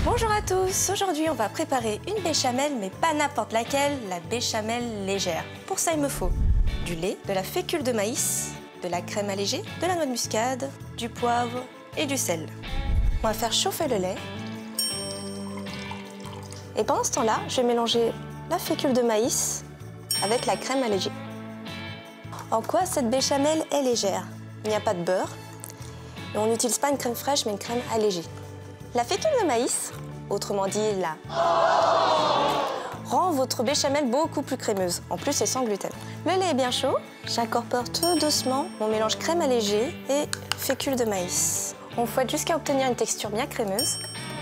Bonjour à tous, aujourd'hui on va préparer une béchamel, mais pas n'importe laquelle, la béchamel légère. Pour ça il me faut du lait, de la fécule de maïs, de la crème allégée, de la noix de muscade, du poivre et du sel. On va faire chauffer le lait. Et pendant ce temps-là, je vais mélanger la fécule de maïs avec la crème allégée. En quoi cette béchamel est légère? Il n'y a pas de beurre et on n'utilise pas une crème fraîche mais une crème allégée. La fécule de maïs, autrement dit la rend votre béchamel beaucoup plus crémeuse. En plus, c'est sans gluten. Le lait est bien chaud. J'incorpore tout doucement mon mélange crème allégée et fécule de maïs. On fouette jusqu'à obtenir une texture bien crémeuse.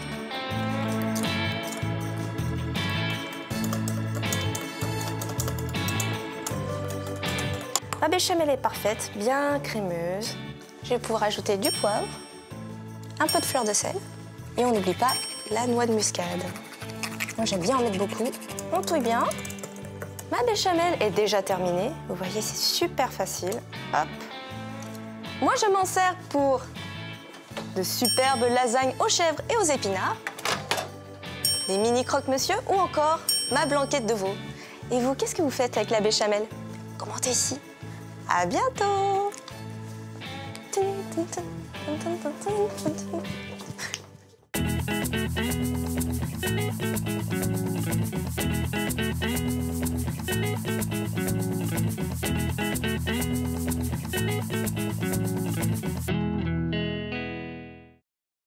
Ma béchamel est parfaite, bien crémeuse. Je vais pouvoir ajouter du poivre, un peu de fleur de sel et on n'oublie pas la noix de muscade. Moi, j'aime bien en mettre beaucoup. On touille bien. Ma béchamel est déjà terminée. Vous voyez, c'est super facile. Hop. Moi, je m'en sers pour de superbes lasagnes aux chèvres et aux épinards, des mini croque-monsieur ou encore ma blanquette de veau. Et vous, qu'est-ce que vous faites avec la béchamel? Commentez ici. À bientôt!